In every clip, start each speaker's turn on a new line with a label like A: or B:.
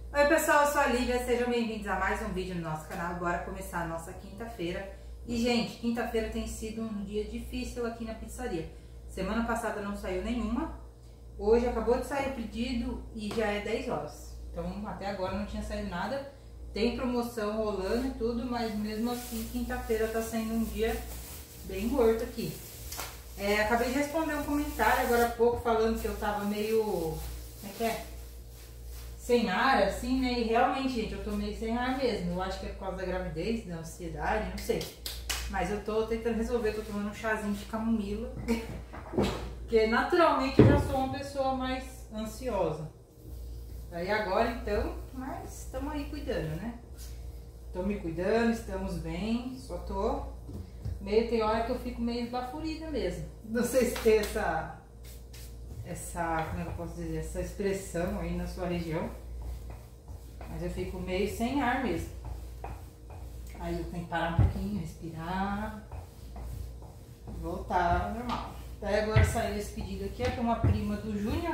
A: Oi pessoal, eu sou a Lívia, sejam bem-vindos a mais um vídeo no nosso canal. Bora começar a nossa quinta-feira. E gente, quinta-feira tem sido um dia difícil aqui na pizzaria. Semana passada não saiu nenhuma, hoje acabou de sair o pedido e já é 10 horas. Então até agora não tinha saído nada. Tem promoção rolando e tudo, mas mesmo assim quinta-feira tá sendo um dia bem morto aqui. Acabei de responder um comentário agora há pouco falando que eu tava meio... como é que é? Sem ar, assim, né? E realmente, gente, eu tô meio sem ar mesmo. Eu acho que é por causa da gravidez, da ansiedade, não sei. Mas eu tô tentando resolver, tô tomando um chazinho de camomila. Porque naturalmente eu já sou uma pessoa mais ansiosa. Aí agora então, mas estamos aí cuidando, né? Tô me cuidando, estamos bem, só tô meio, tem hora que eu fico meio esbaforida mesmo. Não sei se tem essa, como é que eu posso dizer, essa expressão aí na sua região. Mas eu fico meio sem ar mesmo. Aí eu tenho que parar um pouquinho, respirar, voltar ao normal. Daí agora saiu esse pedido aqui, é para uma prima do Júnior.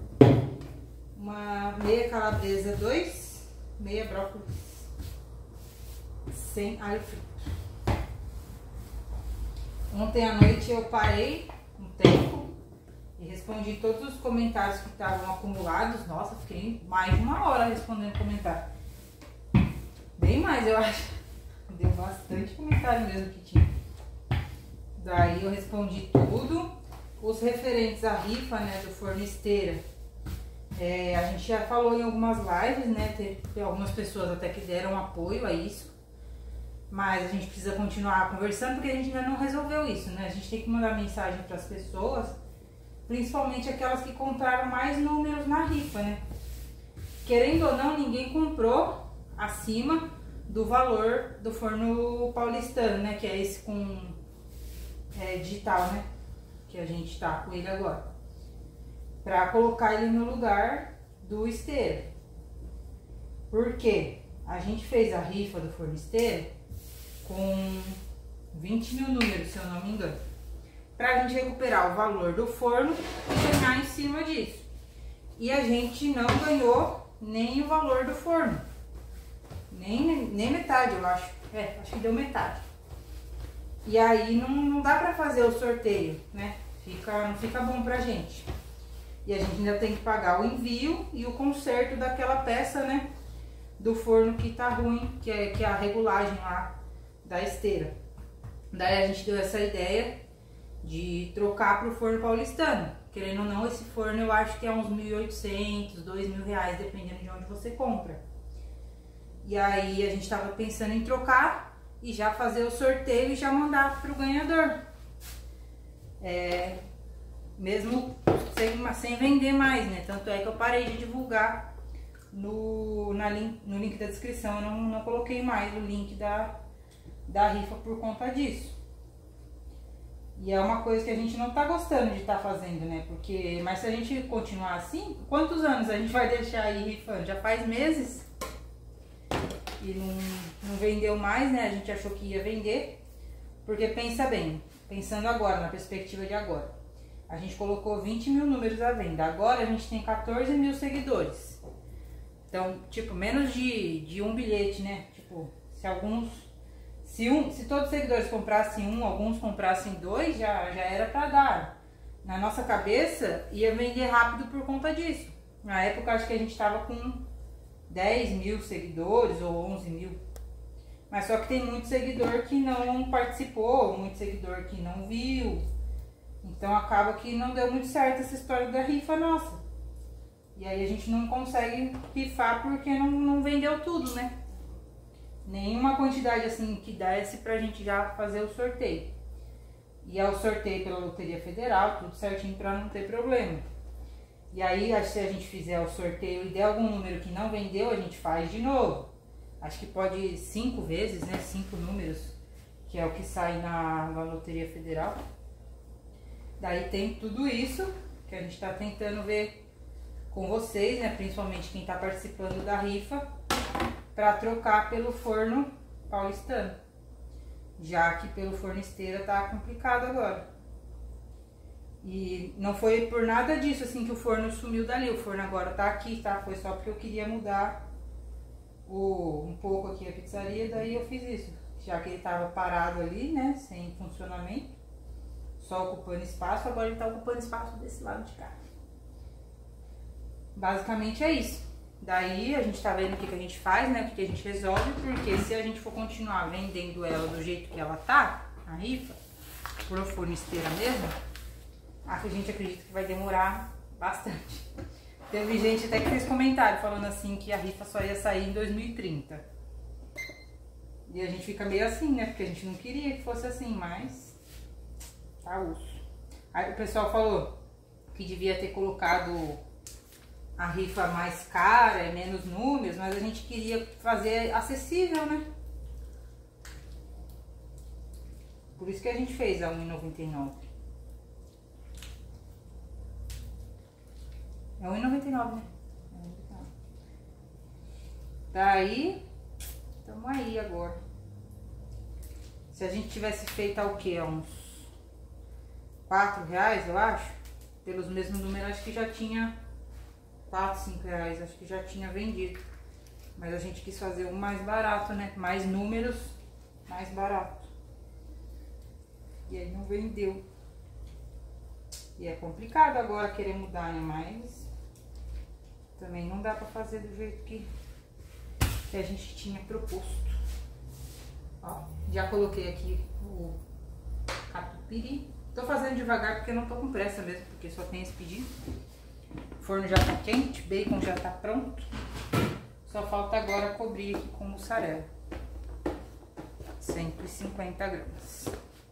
A: Uma meia calabresa 2, meia brócolis sem alho frito. Ontem à noite eu parei um tempo e respondi todos os comentários que estavam acumulados. Nossa, fiquei mais de uma hora respondendo comentário. Bem mais, eu acho. Deu bastante comentário mesmo que tinha. Daí eu respondi tudo. Os referentes à rifa, né, do Forno Esteira. A gente já falou em algumas lives, né? Tem algumas pessoas até que deram apoio a isso. Mas a gente precisa continuar conversando porque a gente ainda não resolveu isso, né? A gente tem que mandar mensagem para as pessoas, principalmente aquelas que compraram mais números na rifa, né? Querendo ou não, ninguém comprou acima do valor do forno paulistano, né? Que é esse com digital, né? Que a gente tá com ele agora. Pra colocar ele no lugar do Esteira. Por quê? A gente fez a rifa do forno Esteira com 20 mil números, se eu não me engano. Pra gente recuperar o valor do forno e ganhar em cima disso. E a gente não ganhou nem o valor do forno. Nem metade, eu acho. Acho que deu metade. E aí não dá pra fazer o sorteio, né? Não fica bom pra gente. E a gente ainda tem que pagar o envio e o conserto daquela peça, né? Do forno que tá ruim, que é a regulagem lá da esteira. Daí a gente deu essa ideia de trocar pro forno paulistano. Querendo ou não, esse forno eu acho que é uns 1.800, 2.000 reais, dependendo de onde você compra. E aí a gente tava pensando em trocar e já fazer o sorteio e já mandar pro ganhador. Mesmo sem vender mais, né? Tanto é que eu parei de divulgar no link da descrição. Eu não coloquei mais o link da rifa por conta disso. E é uma coisa que a gente não tá gostando de estar fazendo, né? Mas se a gente continuar assim, quantos anos a gente vai deixar aí rifando? Já faz meses e não vendeu mais, né? A gente achou que ia vender. Porque pensa bem, pensando agora, na perspectiva de agora. A gente colocou 20 mil números à venda. Agora a gente tem 14 mil seguidores. Então, tipo, menos de um bilhete, né? Tipo, se todos os seguidores comprassem um, alguns comprassem dois, já era pra dar. Na nossa cabeça, ia vender rápido por conta disso. Na época, acho que a gente tava com 10 mil seguidores ou 11 mil. Mas só que tem muito seguidor que não participou, muito seguidor que não viu. Então acaba que não deu muito certo essa história da rifa nossa. E aí a gente não consegue rifar porque não vendeu tudo, né? Nenhuma quantidade assim que desse pra gente já fazer o sorteio. E é o sorteio pela Loteria Federal, tudo certinho pra não ter problema. E aí se a gente fizer o sorteio e der algum número que não vendeu, a gente faz de novo. Acho que pode 5 vezes, né? 5 números, que é o que sai na Loteria Federal. Daí tem tudo isso que a gente tá tentando ver com vocês, né? Principalmente quem tá participando da rifa, para trocar pelo forno paulistano. Já que pelo forno esteira tá complicado agora. E não foi por nada disso assim que o forno sumiu dali. O forno agora tá aqui, tá? Foi só porque eu queria mudar um pouco aqui a pizzaria, daí eu fiz isso. Já que ele tava parado ali, né, sem funcionamento, só ocupando espaço, agora ele tá ocupando espaço desse lado de cá. Basicamente é isso. Daí a gente tá vendo o que a gente faz, né, o que a gente resolve, porque se a gente for continuar vendendo ela do jeito que ela tá, a rifa, por fornisteira mesmo, a gente acredita que vai demorar bastante. Teve gente até que fez comentário falando assim que a rifa só ia sair em 2030. E a gente fica meio assim, né, porque a gente não queria que fosse assim, mas tá osso. Aí o pessoal falou que devia ter colocado a rifa mais cara e menos números, mas a gente queria fazer acessível, né? Por isso que a gente fez a R$1,99. É R$1,99, né? Daí, estamos aí agora. Se a gente tivesse feito o quê? Uns R$4, eu acho. Pelos mesmos números, acho que já tinha R$4, R$5, acho que já tinha vendido. Mas a gente quis fazer um mais barato, né? Mais números, mais barato. E aí não vendeu. E é complicado agora querer mudar, né? Mas também não dá pra fazer do jeito que a gente tinha proposto. Ó, já coloquei aqui o catupiry. Tô fazendo devagar porque eu não tô com pressa mesmo, porque só tem esse pedido. O forno já tá quente, bacon já tá pronto. Só falta agora cobrir aqui com mussarela. 150 gramas.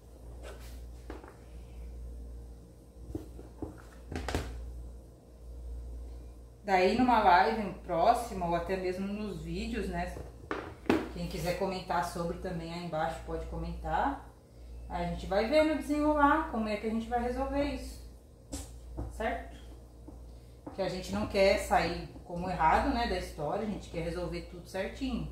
A: Daí numa live próxima ou até mesmo nos vídeos, né? Quem quiser comentar sobre também aí embaixo pode comentar. A gente vai vendo desenrolar como é que a gente vai resolver isso, certo? Que a gente não quer sair como errado, né, da história, a gente quer resolver tudo certinho.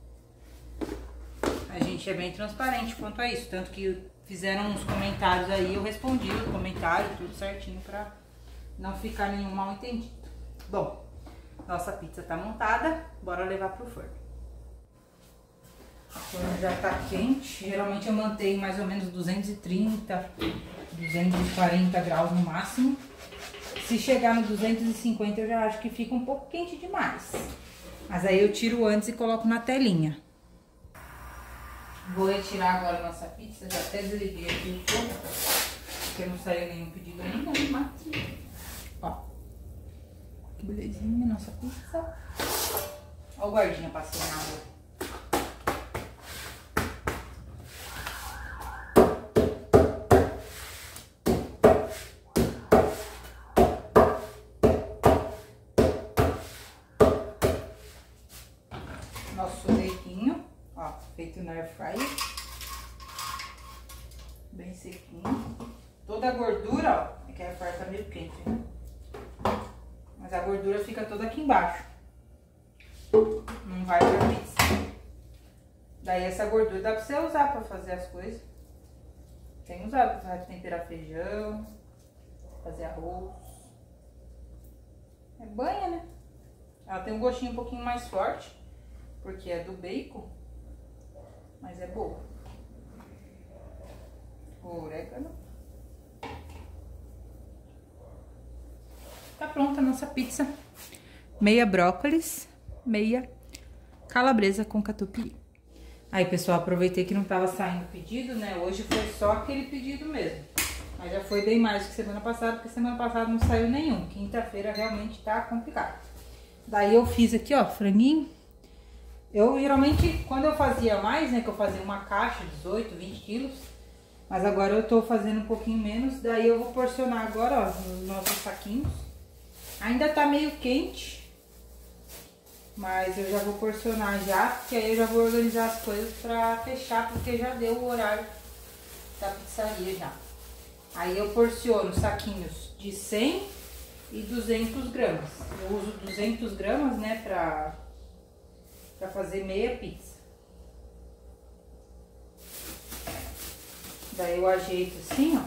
A: A gente é bem transparente quanto a isso, tanto que fizeram uns comentários aí, eu respondi o comentário, tudo certinho pra não ficar nenhum mal entendido. Bom, nossa pizza tá montada, bora levar pro forno. O forno já tá quente, geralmente eu mantenho mais ou menos 230, 240 graus no máximo. Se chegar no 250 eu já acho que fica um pouco quente demais. Mas aí eu tiro antes e coloco na telinha. Vou retirar agora a nossa pizza, já até desliguei aqui o forno, porque não saiu nenhum pedido ainda, mas... Ó, que belezinha, nossa pizza. Ó o guardinha passando na rua. Nosso leitinho, ó, feito no air fryer, bem sequinho. Toda a gordura, ó, é que a air fryer tá meio quente, né? Mas a gordura fica toda aqui embaixo, não vai pra pizza. Daí essa gordura dá pra você usar pra fazer as coisas. Tem usado pra temperar feijão, fazer arroz. É banha, né? Ela tem um gostinho um pouquinho mais forte, porque é do bacon, mas é boa. O orégano. Tá pronta a nossa pizza. Meia brócolis, meia calabresa com catupiry. Aí, pessoal, aproveitei que não tava saindo pedido, né? Hoje foi só aquele pedido mesmo. Mas já foi bem mais do que semana passada, porque semana passada não saiu nenhum. Quinta-feira realmente tá complicado. Daí eu fiz aqui, ó, franguinho. Eu geralmente, quando eu fazia mais, né, que eu fazia uma caixa, 18, 20 quilos, mas agora eu tô fazendo um pouquinho menos, daí eu vou porcionar agora, ó, nos nossos saquinhos. Ainda tá meio quente, mas eu já vou porcionar já, porque aí eu já vou organizar as coisas pra fechar, porque já deu o horário da pizzaria já. Aí eu porciono saquinhos de 100 e 200 gramas. Eu uso 200 gramas, né, pra fazer meia pizza. Daí eu ajeito assim, ó.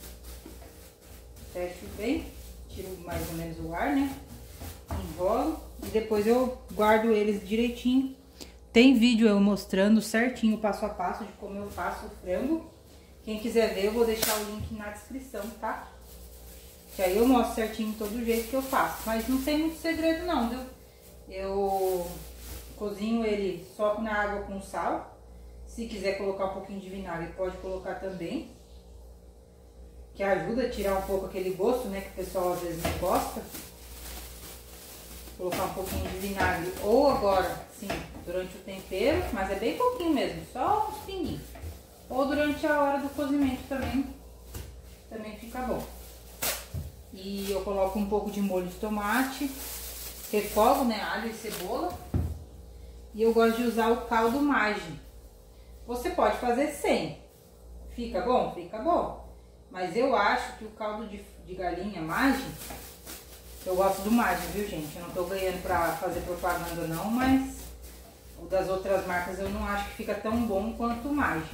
A: Fecho bem, tiro mais ou menos o ar, né? Enrolo e depois eu guardo eles direitinho tem vídeo eu mostrando certinho, passo a passo, de como eu faço o frango. Quem quiser ver, eu vou deixar o link na descrição, tá? Que aí eu mostro certinho todo o jeito que eu faço. Mas não tem muito segredo não, viu? Eu cozinho ele só na água com sal. Se quiser colocar um pouquinho de vinagre, pode colocar também. Que ajuda a tirar um pouco aquele gosto, né? Que o pessoal às vezes não gosta. Colocar um pouquinho de vinagre. Ou agora, sim, durante o tempero. Mas é bem pouquinho mesmo, só uns pinguinhos. Ou durante a hora do cozimento também fica bom. E eu coloco um pouco de molho de tomate. Refogo, né? Alho e cebola. E eu gosto de usar o caldo Maggi. Você pode fazer sem. Fica bom? Fica bom. Mas eu acho que o caldo de galinha Maggi, eu gosto do Maggi, viu, gente? Eu não tô ganhando pra fazer propaganda não, mas o das outras marcas eu não acho que fica tão bom quanto o Maggi.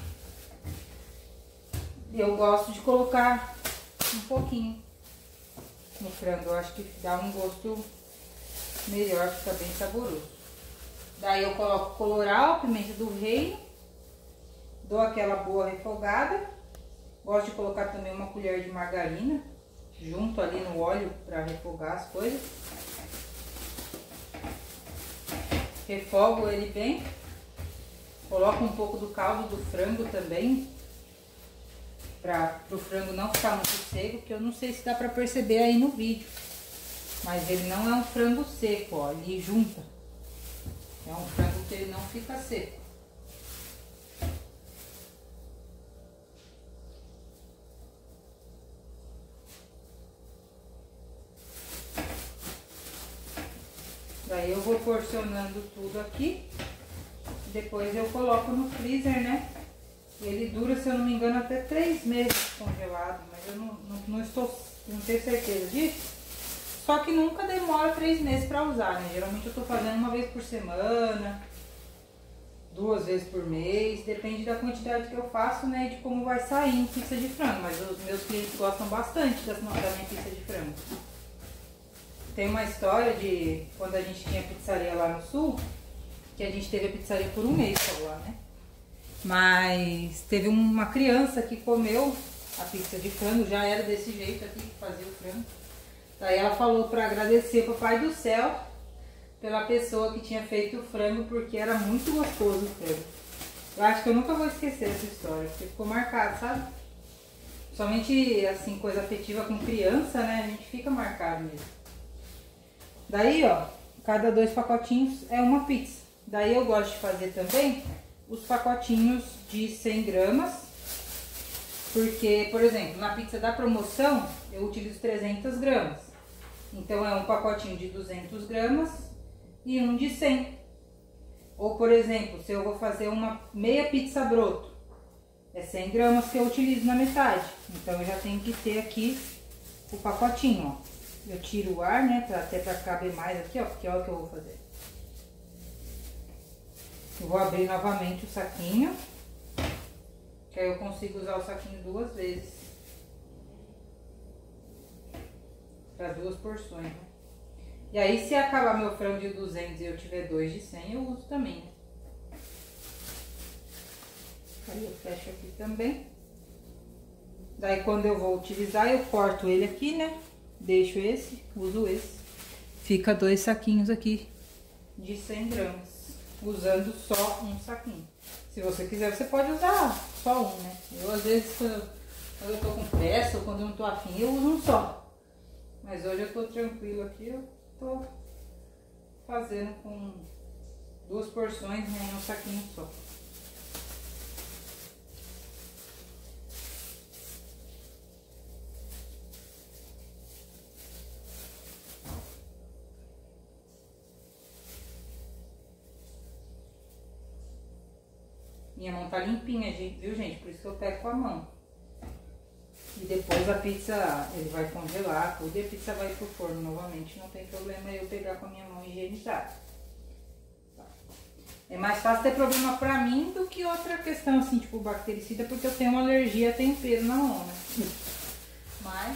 A: Eu gosto de colocar um pouquinho no frango, eu acho que dá um gosto melhor, fica bem saboroso. Daí eu coloco colorau, pimenta do reino, dou aquela boa refogada. Gosto de colocar também uma colher de margarina junto ali no óleo para refogar as coisas. Refogo ele bem. Coloco um pouco do caldo do frango também, para o frango não ficar muito seco, que eu não sei se dá para perceber aí no vídeo. Mas ele não é um frango seco, ó, ele junta. É um frango que ele não fica seco. Daí eu vou porcionando tudo aqui. Depois eu coloco no freezer, né? Ele dura, se eu não me engano, até 3 meses congelado. Mas eu não tenho certeza disso. Só que nunca demora 3 meses pra usar, né? Geralmente eu tô fazendo uma vez por semana, 2 vezes por mês. Depende da quantidade que eu faço, né? E de como vai sair pizza de frango. Mas os meus clientes gostam bastante da minha pizza de frango. Tem uma história de quando a gente tinha pizzaria lá no sul, que a gente teve a pizzaria por um mês só lá, né? Mas teve uma criança que comeu a pizza de frango, já era desse jeito aqui que fazia o frango. Daí ela falou para agradecer ao Papai do Céu pela pessoa que tinha feito o frango, porque era muito gostoso o frango. Eu acho que eu nunca vou esquecer essa história, porque ficou marcado, sabe? Somente assim, coisa afetiva com criança, né? A gente fica marcado mesmo. Daí, ó, cada 2 pacotinhos é uma pizza. Daí eu gosto de fazer também os pacotinhos de 100 gramas. Porque, por exemplo, na pizza da promoção eu utilizo 300 gramas. Então é um pacotinho de 200 gramas e um de 100. Ou, por exemplo, se eu vou fazer uma meia pizza broto, é 100 gramas que eu utilizo na metade. Então eu já tenho que ter aqui o pacotinho, ó. Eu tiro o ar, né, até pra caber mais aqui, ó, porque olha o que eu vou fazer. Eu vou abrir novamente o saquinho, que aí eu consigo usar o saquinho 2 vezes. Para 2 porções, né? E aí, se acabar meu frango de 200 e eu tiver 2 de 100, eu uso também, né? Aí eu fecho aqui também. Daí, quando eu vou utilizar, eu corto ele aqui, né? Deixo esse, uso esse. Fica 2 saquinhos aqui de 100 gramas, usando só um saquinho. Se você quiser, você pode usar só um, né? Eu, às vezes, quando eu tô com pressa ou quando eu não tô afim, eu uso um só. Mas hoje eu tô tranquilo aqui, eu tô fazendo com 2 porções, né, em um saquinho só. Minha mão tá limpinha, viu, gente? Por isso que eu pego com a mão. E depois a pizza, ele vai congelar tudo e a pizza vai pro forno novamente. Não tem problema eu pegar com a minha mão higienizada. É mais fácil ter problema pra mim do que outra questão, assim, tipo bactericida, porque eu tenho uma alergia a tempero na mão, né? Mas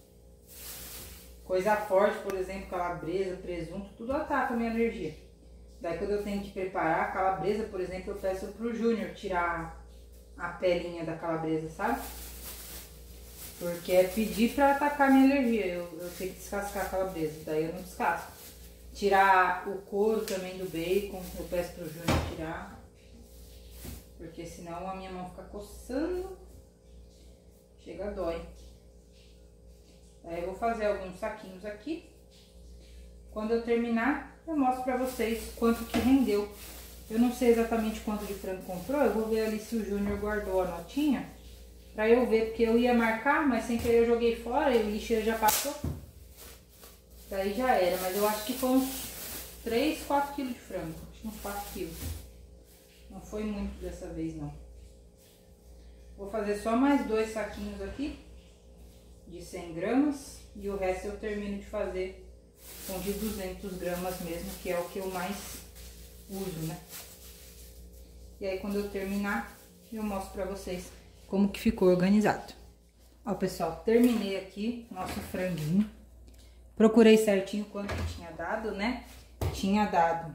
A: coisa forte, por exemplo, calabresa, presunto, tudo ataca a minha alergia. Daí quando eu tenho que preparar a calabresa, por exemplo, eu peço pro Júnior tirar a pelinha da calabresa, sabe? Porque é pedir pra atacar minha alergia, eu tenho que descascar a calabresa, daí eu não descasco. Tirar o couro também do bacon, eu peço pro Júnior tirar. Porque senão a minha mão fica coçando, chega a dói. Aí eu vou fazer alguns saquinhos aqui. Quando eu terminar, eu mostro pra vocês quanto que rendeu. Eu não sei exatamente quanto de frango comprou, eu vou ver ali se o Júnior guardou a notinha. Pra eu ver, porque eu ia marcar, mas sem querer eu joguei fora e o lixeiro já passou. Daí já era, mas eu acho que foi uns 3, 4 quilos de frango. Acho que uns 4 quilos. Não foi muito dessa vez, não. Vou fazer só mais 2 saquinhos aqui, de 100 gramas. E o resto eu termino de fazer com de 200 gramas mesmo, que é o que eu mais uso, né? E aí quando eu terminar, eu mostro pra vocês como que ficou organizado. Ó, pessoal, terminei aqui nosso franguinho. Procurei certinho quanto que tinha dado, né? Tinha dado...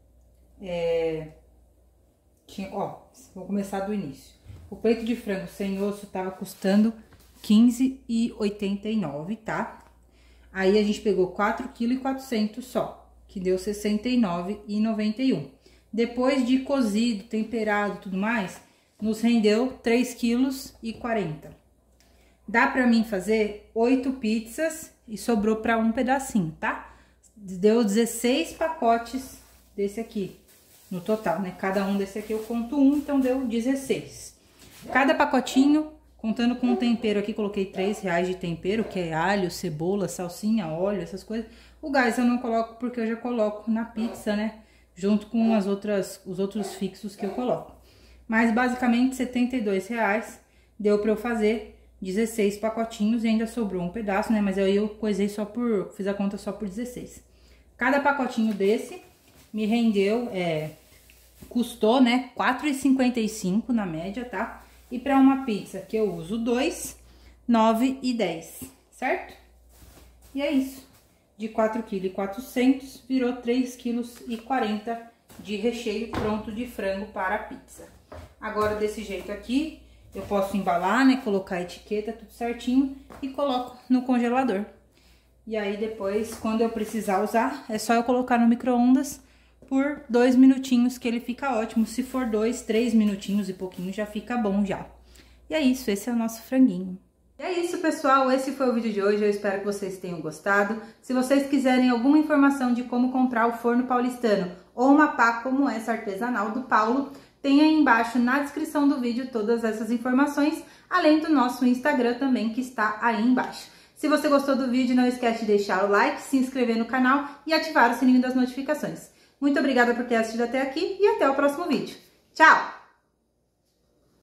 A: Ó, vou começar do início. O peito de frango sem osso tava custando R$15,89, tá? Aí a gente pegou 4,4 kg só, que deu R$69,91. Depois de cozido, temperado e tudo mais, nos rendeu 3,40 kg. Dá pra mim fazer 8 pizzas e sobrou pra um pedacinho, tá? Deu 16 pacotes desse aqui, no total, né? Cada um desse aqui eu conto um, então deu 16. Cada pacotinho, contando com o tempero aqui, coloquei R$3 de tempero, que é alho, cebola, salsinha, óleo, essas coisas. O gás eu não coloco porque eu já coloco na pizza, né? Junto com os outros fixos que eu coloco. Mas basicamente R$72 deu pra eu fazer 16 pacotinhos e ainda sobrou um pedaço, né? Mas aí eu coisei fiz a conta só por 16. Cada pacotinho desse me rendeu, custou, né, R$4,55 na média, tá? E pra uma pizza que eu uso 2, R$9,10, certo? E é isso. De 4,4 kg virou 3,40 kg de recheio pronto de frango para a pizza. Agora, desse jeito aqui, eu posso embalar, né, colocar a etiqueta, tudo certinho, e coloco no congelador. E aí, depois, quando eu precisar usar, é só eu colocar no micro-ondas por 2 minutinhos, que ele fica ótimo. Se for 2, 3 minutinhos e pouquinho, já fica bom já. E é isso, esse é o nosso franguinho. E é isso, pessoal, esse foi o vídeo de hoje, eu espero que vocês tenham gostado. Se vocês quiserem alguma informação de como comprar o forno paulistano ou uma pá como essa artesanal do Paulo, tem aí embaixo na descrição do vídeo todas essas informações, além do nosso Instagram também, que está aí embaixo. Se você gostou do vídeo, não esquece de deixar o like, se inscrever no canal e ativar o sininho das notificações. Muito obrigada por ter assistido até aqui e até o próximo vídeo. Tchau!